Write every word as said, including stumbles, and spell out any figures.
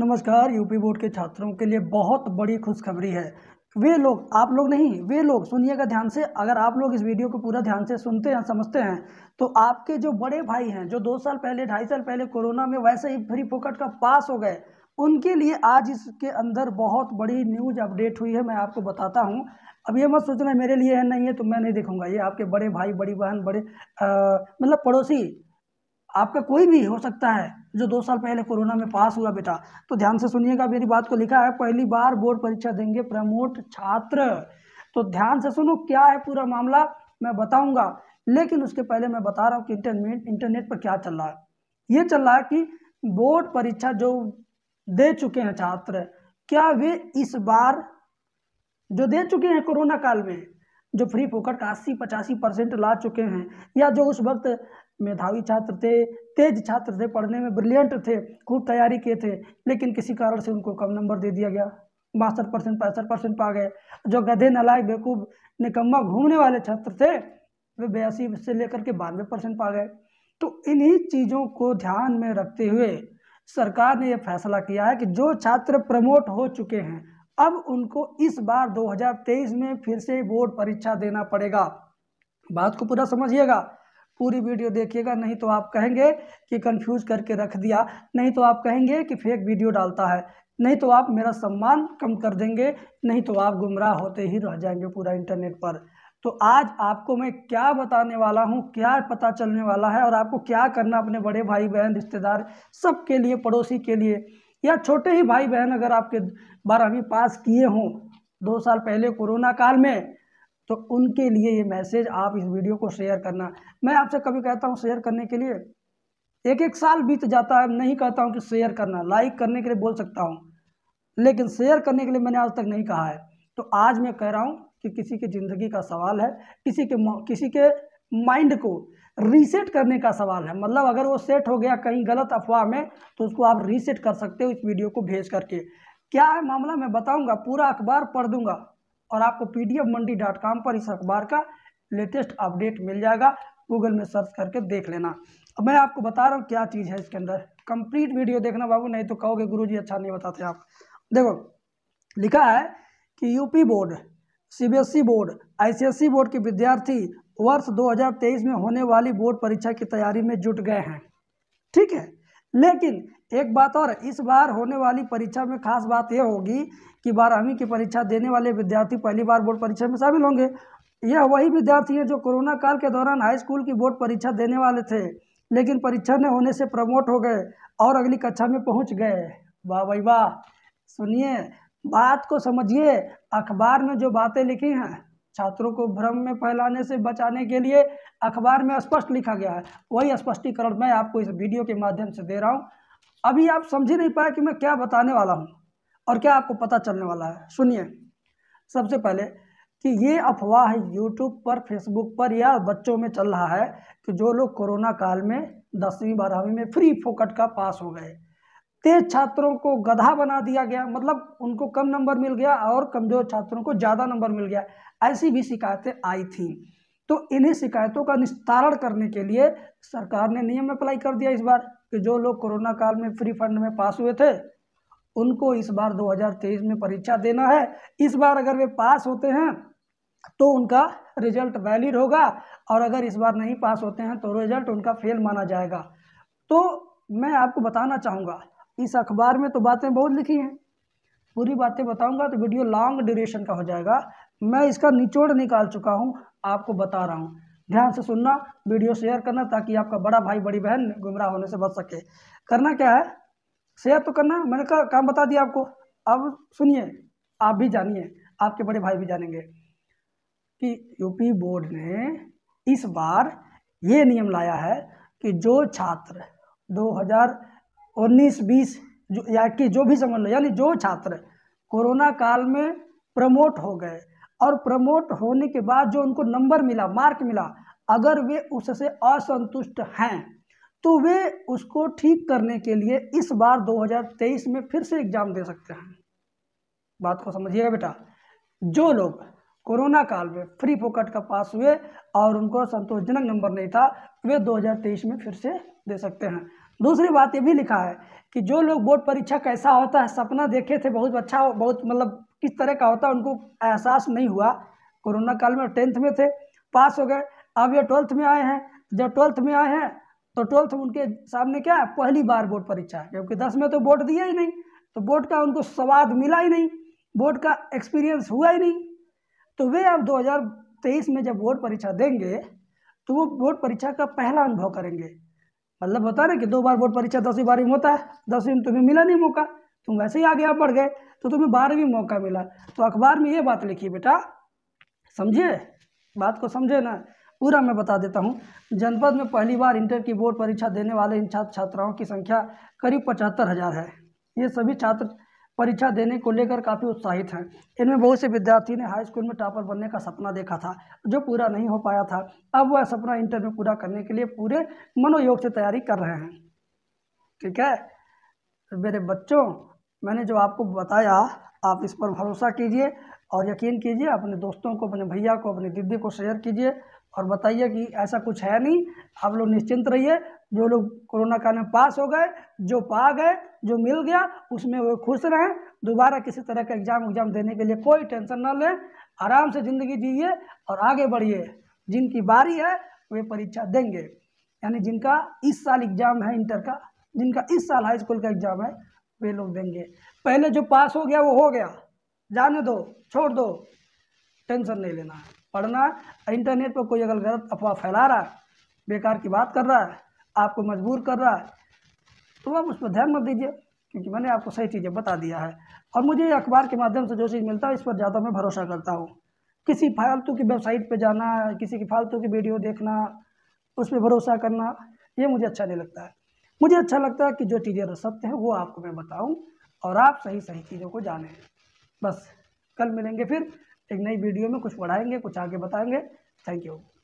नमस्कार। UP board के छात्रों के लिए बहुत बड़ी खुशखबरी है। वे लोग, आप लोग नहीं, वे लोग सुनिएगा ध्यान से। अगर आप लोग इस वीडियो को पूरा ध्यान से सुनते हैं, समझते हैं, तो आपके जो बड़े भाई हैं, जो दो साल पहले, ढाई साल पहले कोरोना में वैसे ही फ्री फोकट का पास हो गए, उनके लिए आज इसके अंदर बहुत बड़ी न्यूज अपडेट हुई है। मैं आपको बताता हूँ। अब ये मत सोचना मेरे लिए है, नहीं है तो मैं नहीं देखूंगा। ये आपके बड़े भाई, बड़ी बहन, बड़े आ, मतलब पड़ोसी, आपका कोई भी हो सकता है जो दो साल पहले कोरोना में पास हुआ बेटा। तो ध्यान से सुनिएगा मेरी बात को। लिखा है, पहली बार बोर्ड परीक्षा देंगे प्रमोट छात्र। तो ध्यान से सुनो, क्या है पूरा मामला मैं बताऊंगा, लेकिन उसके पहले मैं बता रहा हूँ कि इंटरनेट इंटरनेट पर क्या चल रहा है। ये चल रहा है कि बोर्ड परीक्षा जो दे चुके हैं छात्र, क्या वे इस बार जो दे चुके हैं कोरोना काल में, जो फ्री फोकट का अस्सी पचासी परसेंट ला चुके हैं, या जो उस वक्त मेधावी छात्र थे, तेज छात्र थे, पढ़ने में ब्रिलियंट थे, खूब तैयारी किए थे, लेकिन किसी कारण से उनको कम नंबर दे दिया गया, बासठ परसेंट पैंसठ परसेंट पा गए। जो गधे, नालायक, बेवकूफ़, निकम्मा घूमने वाले छात्र थे, वे बयासी से लेकर के बानवे परसेंट पा गए। तो इन्हीं चीज़ों को ध्यान में रखते हुए सरकार ने यह फैसला किया है कि जो छात्र प्रमोट हो चुके हैं, अब उनको इस बार दो हज़ार तेईस में फिर से बोर्ड परीक्षा देना पड़ेगा। बात को पूरा समझिएगा, पूरी वीडियो देखिएगा, नहीं तो आप कहेंगे कि कंफ्यूज करके रख दिया, नहीं तो आप कहेंगे कि फेक वीडियो डालता है, नहीं तो आप मेरा सम्मान कम कर देंगे, नहीं तो आप गुमराह होते ही रह जाएंगे पूरा इंटरनेट पर। तो आज आपको मैं क्या बताने वाला हूँ, क्या पता चलने वाला है, और आपको क्या करना अपने बड़े भाई बहन, रिश्तेदार, सबके लिए, पड़ोसी के लिए, या छोटे ही भाई बहन अगर आपके बारहवीं पास किए हों दो साल पहले कोरोना काल में, तो उनके लिए ये मैसेज, आप इस वीडियो को शेयर करना। मैं आपसे कभी कहता हूँ शेयर करने के लिए, एक एक साल बीत जाता है, नहीं कहता हूँ कि शेयर करना, लाइक करने के लिए बोल सकता हूँ, लेकिन शेयर करने के लिए मैंने आज तक नहीं कहा है। तो आज मैं कह रहा हूँ कि किसी की ज़िंदगी का सवाल है, किसी के किसी के माइंड को रीसेट करने का सवाल है। मतलब अगर वो सेट हो गया कहीं गलत अफवाह में, तो उसको आप रीसेट कर सकते हो इस वीडियो को भेज करके। क्या है मामला मैं बताऊंगा, पूरा अखबार पढ़ दूंगा, और आपको P D F Mandi dot com पर इस अखबार का लेटेस्ट अपडेट मिल जाएगा। गूगल में सर्च करके देख लेना। अब मैं आपको बता रहा हूँ क्या चीज़ है इसके अंदर। कंप्लीट वीडियो देखना बाबू, नहीं तो कहोगे गुरुजी अच्छा नहीं बताते आप। देखो, लिखा है कि UP board, C B S E board, I C S E board के विद्यार्थी वर्ष दो हज़ार तेईस में होने वाली बोर्ड परीक्षा की तैयारी में जुट गए हैं। ठीक है, लेकिन एक बात और, इस बार होने वाली परीक्षा में खास बात यह होगी कि बारहवीं की परीक्षा देने वाले विद्यार्थी पहली बार बोर्ड परीक्षा में शामिल होंगे। यह वही विद्यार्थी हैं जो कोरोना काल के दौरान हाई स्कूल की बोर्ड परीक्षा देने वाले थे, लेकिन परीक्षा न होने से प्रमोट हो गए और अगली कक्षा में पहुंच गए। वाह भाई वाह। सुनिए, बात को समझिए। अखबार में जो बातें लिखी हैं, छात्रों को भ्रम में फैलाने से बचाने के लिए अखबार में स्पष्ट लिखा गया है, वही स्पष्टीकरण मैं आपको इस वीडियो के माध्यम से दे रहा हूँ। अभी आप समझ ही नहीं पाए कि मैं क्या बताने वाला हूँ और क्या आपको पता चलने वाला है। सुनिए, सबसे पहले कि ये अफवाह है यूट्यूब पर, फेसबुक पर, या बच्चों में चल रहा है कि जो लोग कोरोना काल में दसवीं बारहवीं में फ्री फोकट का पास हो गए, तेज छात्रों को गधा बना दिया गया, मतलब उनको कम नंबर मिल गया और कमजोर छात्रों को ज़्यादा नंबर मिल गया, ऐसी भी शिकायतें आई थी। तो इन्हीं शिकायतों का निस्तारण करने के लिए सरकार ने नियम अप्लाई कर दिया इस बार कि जो लोग कोरोना काल में फ्री फंड में पास हुए थे, उनको इस बार दो हज़ार तेईस में परीक्षा देना है। इस बार अगर वे पास होते हैं तो उनका रिजल्ट वैलिड होगा, और अगर इस बार नहीं पास होते हैं तो रिजल्ट उनका फेल माना जाएगा। तो मैं आपको बताना चाहूँगा, इस अखबार में तो बातें बहुत लिखी हैं, पूरी बातें बताऊंगा तो वीडियो लॉन्ग ड्यूरेशन का हो जाएगा। मैं इसका निचोड़ निकाल चुका हूं, आपको बता रहा हूं। ध्यान से सुनना, वीडियो शेयर करना, ताकि आपका बड़ा भाई, बड़ी बहन गुमराह होने से बच सके। करना क्या है, शेयर तो करना, मैंने कहा काम बता दिया आपको। अब सुनिए, आप भी जानिए, आपके बड़े भाई भी जानेंगे कि यूपी बोर्ड ने इस बार ये नियम लाया है कि जो छात्र दो हज़ार उन्नीस बीस जो या कि जो भी समझ लो, यानी जो छात्र कोरोना काल में प्रमोट हो गए और प्रमोट होने के बाद जो उनको नंबर मिला, मार्क मिला, अगर वे उससे असंतुष्ट हैं तो वे उसको ठीक करने के लिए इस बार दो हज़ार तेईस में फिर से एग्जाम दे सकते हैं। बात को समझिएगा बेटा। जो लोग कोरोना काल में फ्री फोकट का पास हुए और उनको संतोषजनक नंबर नहीं था, वे दो हज़ार तेईस में फिर से दे सकते हैं। दूसरी बात ये भी लिखा है कि जो लोग बोर्ड परीक्षा कैसा होता है सपना देखे थे, बहुत अच्छा, बहुत मतलब किस तरह का होता है उनको एहसास नहीं हुआ। कोरोना काल में टेंथ में थे, पास हो गए, अब ये ट्वेल्थ में आए हैं। जब ट्वेल्थ में आए हैं तो ट्वेल्थ उनके सामने क्या है, पहली बार बोर्ड परीक्षा है, क्योंकि दस में तो बोर्ड दिया ही नहीं, तो बोर्ड का उनको स्वाद मिला ही नहीं, बोर्ड का एक्सपीरियंस हुआ ही नहीं। तो वे अब दो हज़ार तेईस में जब बोर्ड परीक्षा देंगे तो वो बोर्ड परीक्षा का पहला अनुभव करेंगे। मतलब होता है ना कि दो बार बोर्ड परीक्षा दसवीं बारहवीं में होता है, दसवीं में तुम्हें मिला नहीं मौका, तुम वैसे ही आगे आप बढ़ गए, तो तुम्हें बारहवीं मौका मिला। तो अखबार में ये बात लिखी बेटा, समझिए बात को, समझे ना, पूरा मैं बता देता हूँ। जनपद में पहली बार इंटर की बोर्ड परीक्षा देने वाले इन छात्र छात्राओं की संख्या करीब पचहत्तर हज़ार है। ये सभी छात्र परीक्षा देने को लेकर काफ़ी उत्साहित हैं। इनमें बहुत से विद्यार्थी ने हाई स्कूल में टॉपर बनने का सपना देखा था, जो पूरा नहीं हो पाया था। अब वह सपना इंटर में पूरा करने के लिए पूरे मनोयोग से तैयारी कर रहे हैं। ठीक है मेरे बच्चों, मैंने जो आपको बताया आप इस पर भरोसा कीजिए और यकीन कीजिए, अपने दोस्तों को, अपने भैया को, अपनी दीदी को शेयर कीजिए और बताइए कि ऐसा कुछ है नहीं। आप लोग निश्चिंत रहिए, जो लोग कोरोना काल में पास हो गए, जो पा गए, जो मिल गया उसमें वो खुश रहें। दोबारा किसी तरह का एग्ज़ाम एग्ज़ाम देने के लिए कोई टेंशन ना लें, आराम से ज़िंदगी जिए और आगे बढ़िए। जिनकी बारी है वे परीक्षा देंगे, यानी जिनका इस साल एग्ज़ाम है इंटर का, जिनका इस साल हाई स्कूल का एग्ज़ाम है, वे लोग देंगे। पहले जो पास हो गया वो हो गया, जाने दो, छोड़ दो, टेंशन नहीं लेना है, पढ़ना। इंटरनेट पर कोई अगर गलत अफवाह फैला रहा है, बेकार की बात कर रहा है, आपको मजबूर कर रहा है, तो आप उस पर ध्यान मत दीजिए, क्योंकि मैंने आपको सही चीज़ें बता दिया है। और मुझे अखबार के माध्यम से जो चीज़ मिलता है इस पर ज़्यादा मैं भरोसा करता हूँ। किसी फालतू की वेबसाइट पे जाना, किसी की फालतू की वीडियो देखना, उस पर भरोसा करना, ये मुझे अच्छा नहीं लगता है। मुझे अच्छा लगता है कि जो चीज़ें सत्य हैं वो आपको मैं बताऊँ और आप सही सही चीज़ों को जानें। बस कल मिलेंगे फिर एक नई वीडियो में, कुछ पढ़ाएंगे, कुछ आगे बताएंगे। Thank you.